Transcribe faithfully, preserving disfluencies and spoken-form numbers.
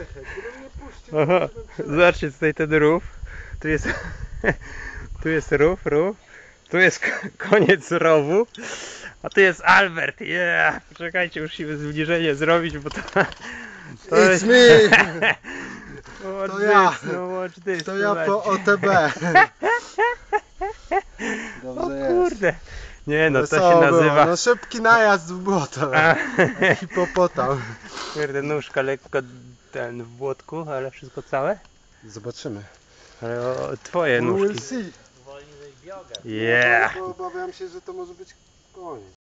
gdybym nie puścił, Oho, zobaczcie tutaj ten rów. Tu jest, tu jest rów, rów. Tu jest koniec rowu. A tu jest Albert. Yeah. Poczekajcie, musimy zbliżenie zrobić, bo to... To It's jest... me! Watch To ja. this, no watch this. To ja po O T B. O Dobrze jest. kurde. Nie no, to Wesoło się było. nazywa... No szybki najazd w błoto. Hipopotam. Kurde, nóżka lekko ten w błotku, ale wszystko całe? Zobaczymy. Ale o, twoje We will nóżki. see. Yeah. Bo obawiam się, że to może być koniec.